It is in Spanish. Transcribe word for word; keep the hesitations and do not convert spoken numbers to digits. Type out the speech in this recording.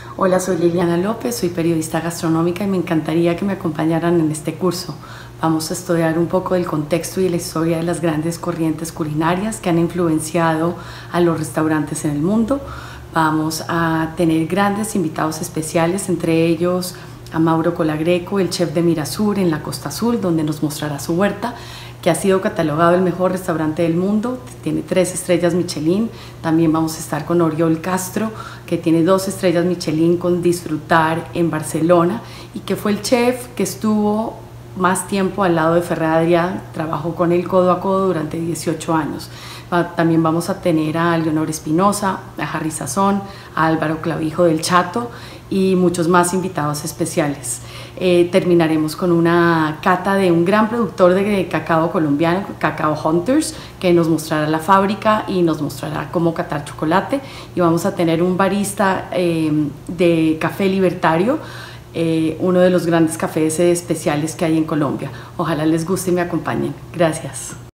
Hola, soy Liliana López, soy periodista gastronómica y me encantaría que me acompañaran en este curso. Vamos a estudiar un poco del contexto y la historia de las grandes corrientes culinarias que han influenciado a los restaurantes en el mundo. Vamos a tener grandes invitados especiales, entre ellos a Mauro Colagreco, el chef de Mirasur en la Costa Azul, donde nos mostrará su huerta, que ha sido catalogado el mejor restaurante del mundo, tiene tres estrellas Michelin. También vamos a estar con Oriol Castro, que tiene dos estrellas Michelin con Disfrutar en Barcelona y que fue el chef que estuvo más tiempo al lado de Ferran Adrià, trabajó con él codo a codo durante dieciocho años. También vamos a tener a Leonor Espinosa, a Harry Sazón, a Álvaro Clavijo del Chato y muchos más invitados especiales. Eh, terminaremos con una cata de un gran productor de cacao colombiano, Cacao Hunters, que nos mostrará la fábrica y nos mostrará cómo catar chocolate. Y vamos a tener un barista eh, de café libertario, eh, uno de los grandes cafés especiales que hay en Colombia. Ojalá les guste y me acompañen. Gracias.